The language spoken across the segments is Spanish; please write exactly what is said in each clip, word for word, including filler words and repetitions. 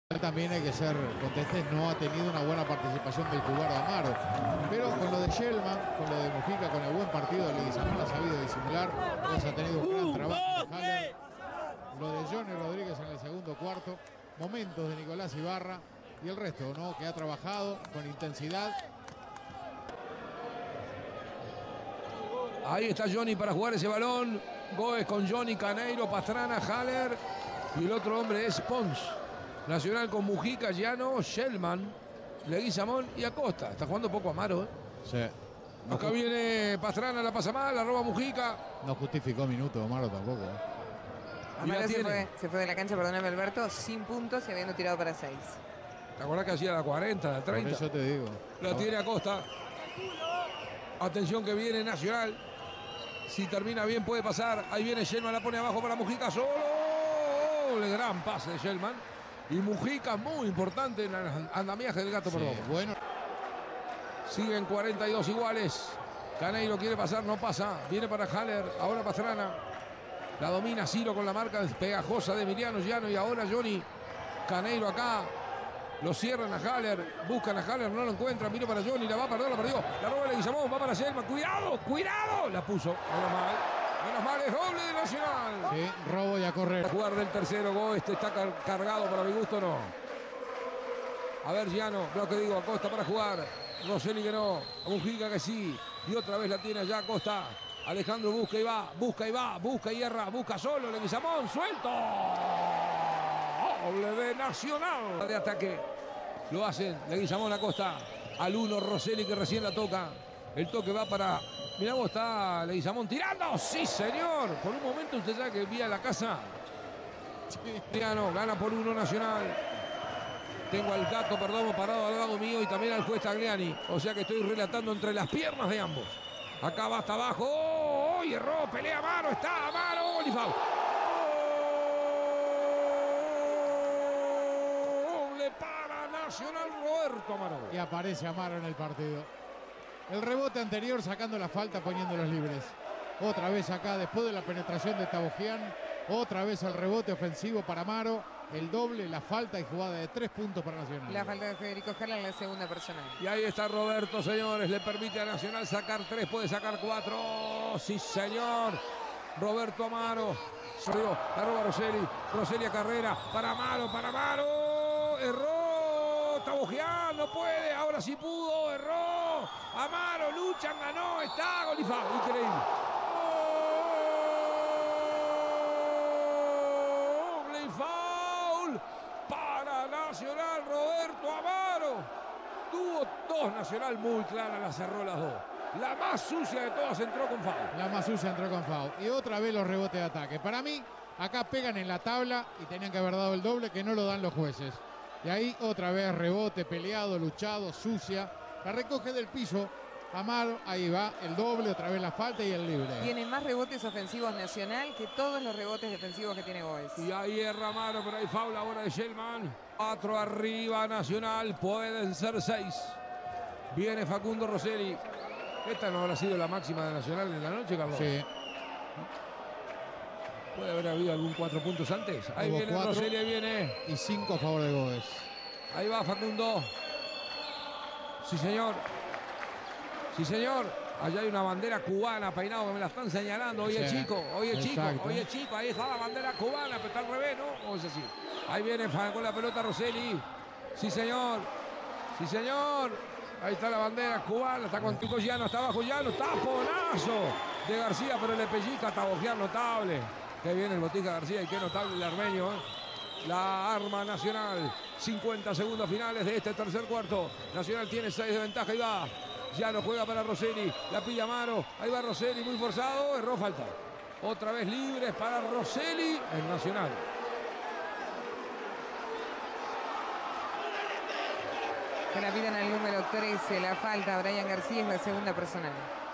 También hay que ser contestes, no ha tenido una buena participación del cubano Amaro, pero con lo de Shellman, con lo de Mujica, con el buen partido de Leguizamón ha sabido disimular, pues ha tenido un gran trabajo de Haller, lo de Johnny Rodríguez en el segundo cuarto, momentos de Nicolás Ibarra y el resto, ¿no? Que ha trabajado con intensidad. Ahí está Johnny para jugar ese balón. Goes con Johnny, Caneiro, Pastrana, Haller y el otro hombre es Pons. Nacional con Mujica, Llano, Shellman, Leguizamón y Acosta. Está jugando poco Amaro, ¿eh? Sí. No Acá viene Pastrana, la pasa mal, la roba Mujica. No justificó minutos Amaro tampoco, ¿eh? Amaro se fue, se fue de la cancha, perdóname Alberto, sin puntos y habiendo tirado para seis. ¿Te acordás que hacía la cuarenta, la treinta? Por eso te digo. La tiene Acosta. Atención que viene Nacional. Si termina bien puede pasar. Ahí viene Shellman, la pone abajo para Mujica solo. El gran pase de Shellman. Y Mujica muy importante en el andamiaje del gato, Sí, perdón. bueno. Siguen cuarenta y dos iguales. Caneiro quiere pasar, no pasa. Viene para Haller, ahora Pastrana. La domina Ciro con la marca pegajosa de Emiliano Llano y ahora Johnny. Caneiro acá. Lo cierran a Haller, buscan a Haller, no lo encuentran. Mira para Johnny, la va a perder, la perdió. La roba Leguizamón, va para Shellman. ¡Cuidado! ¡Cuidado! La puso. Menos mal. Menos mal, es doble de Nacional. Sí, robo y a correr. Jugar del tercero, Go, este está car cargado para mi gusto, no. A ver, Llano, lo que digo, Acosta para jugar. Rosselli que no, Mujica que sí. Y otra vez la tiene allá Acosta. Alejandro busca y va, busca y va, busca y erra, busca solo, Leguizamón, suelto. Doble de Nacional. De ataque, lo hacen, Leguizamón Acosta. Al uno, Rosselli que recién la toca. El toque va para... Mirá vos, está Leguizamón tirando. ¡Sí, señor! Por un momento usted sabe que vía la casa. Gana, gana por uno Nacional. Tengo al gato Perdomo parado al lado mío y también al juez Tagliani. O sea que estoy relatando entre las piernas de ambos. Acá va hasta abajo. ¡Oh! oh y erró, pelea Amaro. Está Amaro. Olifau. Doble para Nacional, Roberto Amaro. Y aparece Amaro en el partido. El rebote anterior sacando la falta, poniéndolos libres. Otra vez acá, después de la penetración de Tabogian. Otra vez el rebote ofensivo para Amaro. El doble, la falta y jugada de tres puntos para Nacional. La falta de Federico Haller en la segunda personal. Y ahí está Roberto, señores. Le permite a Nacional sacar tres, puede sacar cuatro. Sí, señor. Roberto Amaro. Salió, la roba Rosselli. Rosselli a carrera. Para Amaro, para Amaro. Erró. Tabogian, no puede. Ahora sí pudo. Erró. Amaro, luchan, ganó. Está Golifá. Increíble. Para Nacional, Roberto Amaro. Tuvo dos Nacional muy claras, la cerró las dos. La más sucia de todas entró con foul. La más sucia entró con foul. Y otra vez los rebotes de ataque. Para mí, acá pegan en la tabla y tenían que haber dado el doble que no lo dan los jueces. Y ahí otra vez rebote, peleado, luchado, sucia. La recoge del piso. Amaro, ahí va, el doble, otra vez la falta y el libre. Tiene más rebotes ofensivos Nacional que todos los rebotes defensivos que tiene Goes. Y ahí erra Amaro, pero hay foul ahora de Shellman. Cuatro arriba Nacional, pueden ser seis. Viene Facundo Rosselli. Esta no habrá sido la máxima de Nacional en la noche, Carlos. Sí. Puede haber habido algún cuatro puntos antes. Ahí Hubo viene cuatro Rosselli, ahí viene. Y cinco a favor de Goes. Ahí va Facundo. Sí, señor. Sí, señor. Allá hay una bandera cubana, peinado, que me la están señalando. Oye, Sí, chico, oye, chico, exacto. oye, chico. Ahí está la bandera cubana, pero está al revés, ¿no? O es así. Ahí viene con la pelota Rosselli. Sí, señor. Sí, señor. Ahí está la bandera cubana. Está con Tico Llano, está abajo Llano. Taponazo de García, pero le pellizca a Tabogian, notable. Qué bien el Botica García y qué notable el armenio, ¿eh? La arma Nacional. cincuenta segundos finales de este tercer cuarto. Nacional tiene seis de ventaja y va. Ya no juega para Rosselli. La pilla Amaro. Ahí va Rosselli, muy forzado. Erró falta. Otra vez libres para Rosselli en Nacional. Se la piden al número trece. La falta a Brian García es la segunda personal.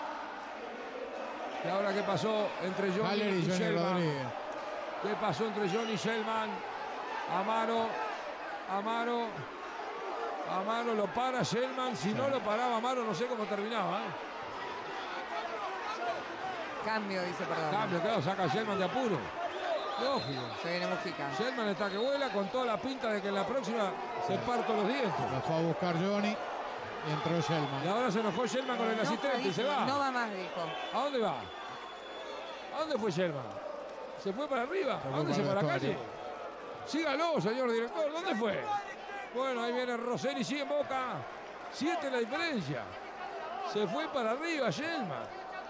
¿Y ahora qué pasó entre Johnny Haller y y Johnny Shellman? Rodríguez. ¿Qué pasó entre Johnny y Shellman? Amaro. Amaro. Amaro lo para Shellman. Si no lo paraba Amaro, no sé cómo terminaba, ¿eh? Cambio, dice perdón. Cambio, claro, saca a Shellman de apuro. Lógico. Se viene Mujica. Shelman está que vuela con toda la pinta de que en la próxima se parto los dientes. Lo fue a buscar Johnny y entró Shelman. Y ahora se enojó Shelman con el asistente y se va. No va más, dijo. ¿A dónde va? ¿A dónde fue Shelman? ¿Se fue para arriba? ¿A dónde se fue? ¿A la calle? Sígalo, señor director. ¿Dónde fue? Bueno, ahí viene Rosselli, sigue en Boca. Siete la diferencia. Se fue para arriba Shelman.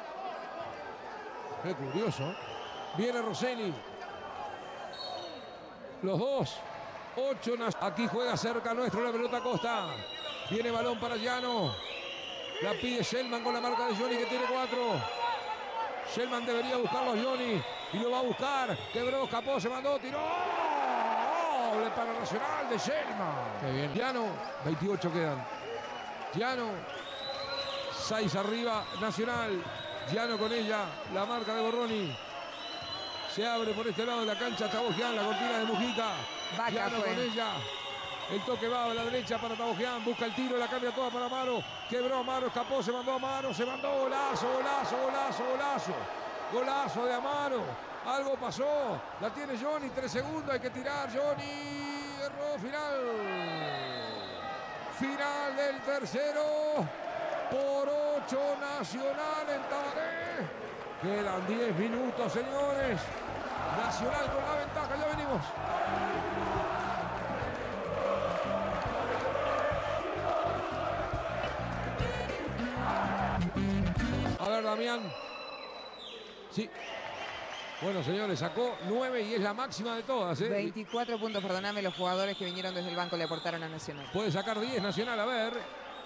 Qué curioso. Viene Rosselli. Los dos. Ocho. Aquí juega cerca nuestro la pelota Costa. Viene balón para Llano. La pide Shelman con la marca de Johnny que tiene cuatro. Shelman debería buscarlo a Johnny. Y lo va a buscar. Quebró, escapó, se mandó, tiró. Doble para Nacional de Shelman. Qué bien. Llano. veintiocho quedan. Llano. seis arriba. Nacional. Llano con ella. La marca de Borroni. Se abre por este lado de la cancha Tabogian, la cortina de Mujica. Vaca Llano fue. con ella. El toque va a la derecha para Tabogian. Busca el tiro, la cambia toda para Amaro. Quebró Amaro, escapó, se mandó Amaro. Se mandó golazo, golazo, golazo, golazo. Golazo de Amaro. Algo pasó. La tiene Johnny. Tres segundos. Hay que tirar. Johnny. Error final. Final del tercero. Por ocho Nacional en Tabaré. Quedan diez minutos, señores. Nacional con la ventaja, ya venimos. A ver, Damián. Sí. Bueno, señores, sacó nueve y es la máxima de todas, ¿eh? veinticuatro puntos, perdóname, los jugadores que vinieron desde el banco le aportaron a Nacional. Puede sacar diez Nacional, a ver.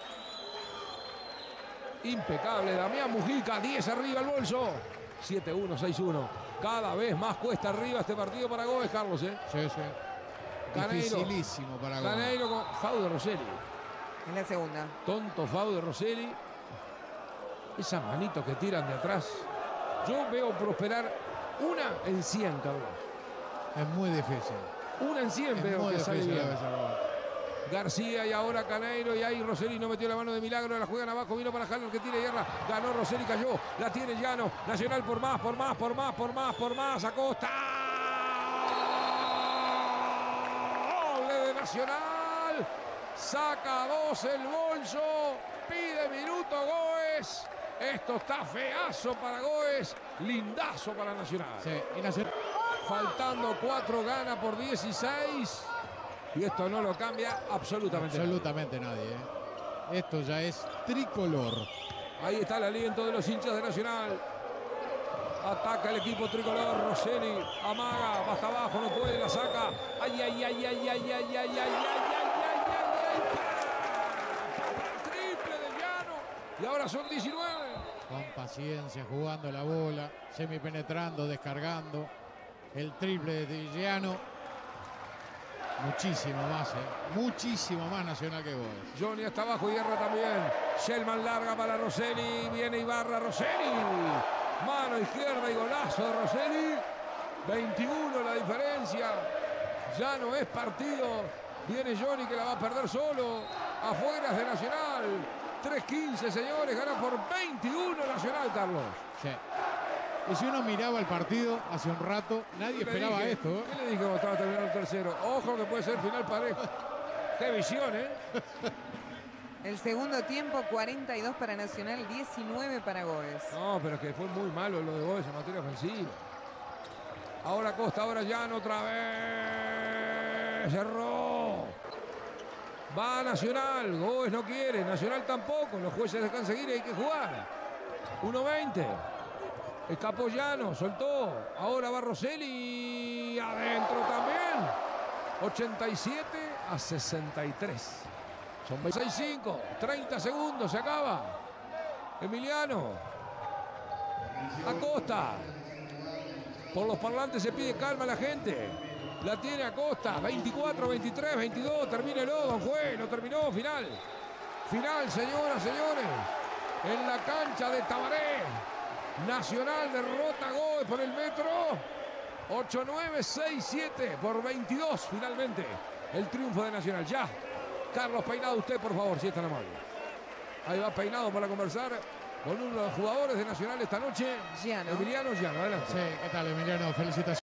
Impecable, Damián Mujica, diez arriba el bolso. siete uno, seis uno. Cada vez más cuesta arriba este partido para Gómez, Carlos, ¿eh? Sí, sí. Caneiro. Dificilísimo para Gómez. Caneiro con Fau de Rosselli. En la segunda. Tonto Fau de Rosselli. Esas manitos que tiran de atrás. Yo veo prosperar una en cien, Carlos. Es muy difícil. Una en cien Es veo muy que sale difícil bien. a veces, Gómez. García y ahora Caneiro y ahí Rosselli no metió la mano de milagro, la juegan abajo, vino para Haller que tira guerra, ganó Rosselli, cayó, la tiene Llano, Nacional por más, por más, por más, por más, por más, Acosta. Doble de Nacional, saca dos el bolso, pide minuto Goes, esto está feazo para Goes, lindazo para Nacional. Sí, y Nacional. Faltando cuatro, gana por dieciséis. Y esto no lo cambia absolutamente. Absolutamente nadie. ¿eh? Esto ya es tricolor. Ahí está el aliento de los hinchas de Nacional. Ataca el equipo tricolor. Rosselli amaga, va hasta abajo, no puede, la saca. Ay, ay, ay, ay, ay, ay, ay, ay, ay, ay, ay, ay, ay. Triple de Llano. Y ahora son diecinueve. Con paciencia, jugando la bola, semipenetrando, descargando. El triple de Llano. Muchísimo más, ¿eh? Muchísimo más Nacional que Gómez. Johnny hasta abajo, Guerra también. Shelman larga para Rosselli. Viene Ibarra, Rosselli. Mano izquierda y golazo de Rosselli. veintiuno la diferencia. Ya no es partido. Viene Johnny que la va a perder solo. Afuera de Nacional. tres quince, señores. Gana por veintiuno Nacional, Carlos. Sí. Y si uno miraba el partido hace un rato, nadie esperaba dije, esto. ¿eh? ¿Qué le dije cuando estaba terminando el tercero? Ojo que puede ser final parejo. Qué visión, ¿eh? El segundo tiempo, cuarenta y dos para Nacional, diecinueve para Goes. No, pero es que fue muy malo lo de Gómez en materia ofensiva. Ahora Costa, ahora Llano otra vez. Cerró. Va Nacional. Gómez no quiere. Nacional tampoco. Los jueces dejan seguir y hay que jugar. uno veinte. Escapó Llano, soltó. Ahora va Rosselli. Adentro también. ochenta y siete a sesenta y tres. Son veintiséis cinco. treinta segundos. Se acaba. Emiliano. Acosta. Por los parlantes se pide calma a la gente. La tiene Acosta. veinticuatro, veintitrés, veintidós. Termínelo, don Juez. Lo terminó. Final. Final, señoras, señores. En la cancha de Tabaré. Nacional derrota a Gómez por el metro. ocho nueve, seis siete por veintidós. Finalmente, el triunfo de Nacional. Ya. Carlos Peinado, usted, por favor, si es tan amable. Ahí va Peinado para conversar con uno de los jugadores de Nacional esta noche. Llano. Emiliano Llano, adelante. Sí, ¿qué tal, Emiliano? Felicitaciones.